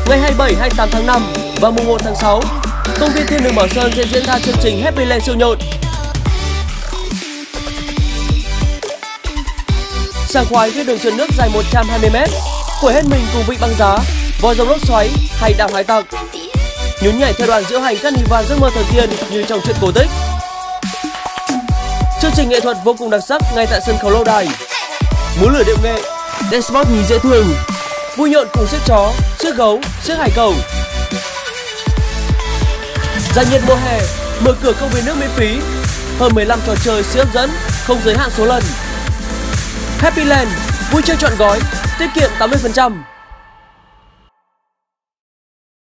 Ngày 27-28 tháng 5 và mùng 1 tháng 6, công viên Thiên Đường Bảo Sơn sẽ diễn ra chương trình Happy Land siêu nhộn. Sảng khoái với đường trượt nước dài 120m, phổi hết mình cùng vịnh băng giá, voi rồng lốc xoáy hay đảo hải tặc. Nhún nhảy theo đoàn diễu hành các nivan giấc mơ thần tiên như trong truyện cổ tích. Chương trình nghệ thuật vô cùng đặc sắc ngay tại sân khấu lâu đài. Múa lửa điệu nghệ, dance sport nhìn dễ thương, vui nhộn cùng siếc chó, siếc gấu, siếc hải cẩu. Giải nhiệt mùa hè, mở cửa công viên nước miễn phí, hơn 15 trò chơi siêu hấp dẫn, không giới hạn số lần. Happy Land, vui chơi trọn gói, tiết kiệm 80%.